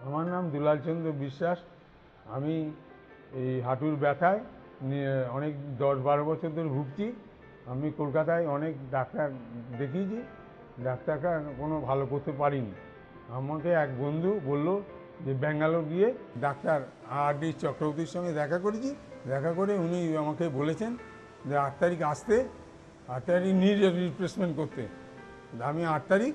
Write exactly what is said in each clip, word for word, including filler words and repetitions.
আমার নাম দুলাল চন্দ্র বিশ্বাস। আমি এই হাঁটুর ব্যথায় অনেক দশ বারো বছর ধরে ভুগছি। আমি কলকাতায় অনেক ডাক্তার দেখিয়েছি, ডাক্তাররা কোনো ভালো করতে পারিনি। আমাকে এক বন্ধু বলল যে ব্যাঙ্গালোর গিয়ে ডাক্তার আর ডি চক্রবর্তীর সঙ্গে দেখা করেছি। দেখা করে উনি আমাকে বলেছেন যে আট তারিখ আসতে, আট তারিখ নি রিপ্লেসমেন্ট করতে। আমি আট তারিখ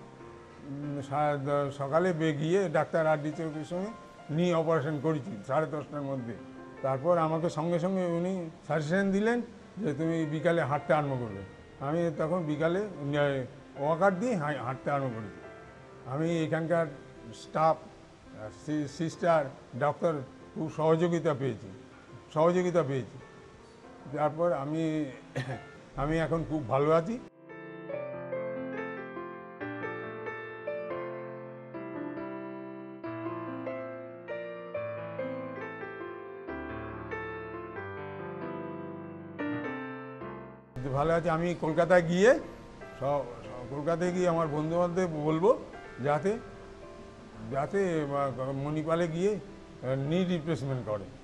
সকালে গিয়ে ডাক্তার আর ডি চৌধুরীর সঙ্গে নি অপারেশন করেছি সাড়ে দশটার মধ্যে। তারপর আমাকে সঙ্গে সঙ্গে উনি সাজেশন দিলেন যে তুমি বিকালে হাঁটতে আরম্ভ করবে। আমি তখন বিকালে ওয়াকার দিয়ে হাঁটতে আরম্ভ করেছি। আমি এখানকার স্টাফ, সিস্টার, ডক্টর খুব সহযোগিতা পেয়েছি সহযোগিতা পেয়েছি তারপর আমি আমি এখন খুব ভালো আছি। ভালো আছে। আমি কলকাতায় গিয়ে সব কলকাতায় গিয়ে আমার বন্ধুবান্ধব বলবো যাতে যাতে মণিপালে গিয়ে নি রিপ্লেসমেন্ট করে।